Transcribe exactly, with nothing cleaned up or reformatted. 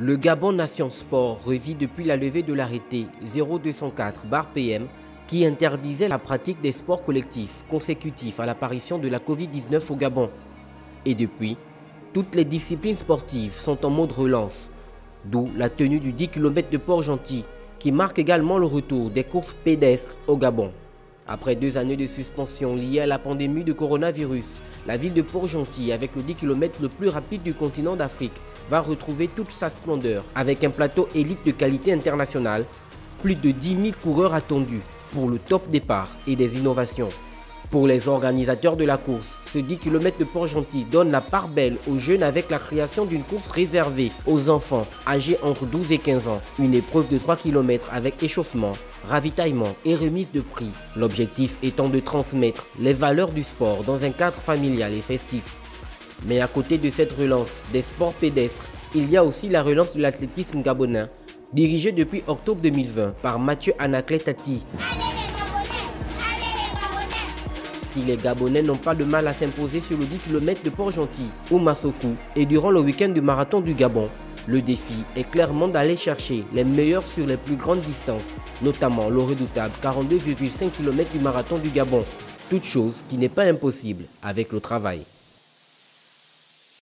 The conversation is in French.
Le Gabon Nation Sport revit depuis la levée de l'arrêté zéro deux cent quatre P M qui interdisait la pratique des sports collectifs consécutifs à l'apparition de la Covid dix-neuf au Gabon. Et depuis, toutes les disciplines sportives sont en mode relance, d'où la tenue du dix kilomètres de Port-Gentil qui marque également le retour des courses pédestres au Gabon. Après deux années de suspension liées à la pandémie de coronavirus, la ville de Port-Gentil, avec le dix kilomètres le plus rapide du continent d'Afrique, va retrouver toute sa splendeur avec un plateau élite de qualité internationale, plus de dix mille coureurs attendus pour le top départ et des innovations. Pour les organisateurs de la course, ce dix kilomètres de Port-Gentil donne la part belle aux jeunes avec la création d'une course réservée aux enfants âgés entre douze et quinze ans. Une épreuve de trois kilomètres avec échauffement, ravitaillement et remise de prix. L'objectif étant de transmettre les valeurs du sport dans un cadre familial et festif. Mais à côté de cette relance des sports pédestres, il y a aussi la relance de l'athlétisme gabonais, dirigé depuis octobre deux mille vingt par Mathieu Anaclet Tati. Si les Gabonais n'ont pas de mal à s'imposer sur le dix kilomètres de Port-Gentil ou Massokou et durant le week-end du marathon du Gabon, le défi est clairement d'aller chercher les meilleurs sur les plus grandes distances, notamment le redoutable quarante-deux virgule cinq kilomètres du marathon du Gabon, toute chose qui n'est pas impossible avec le travail.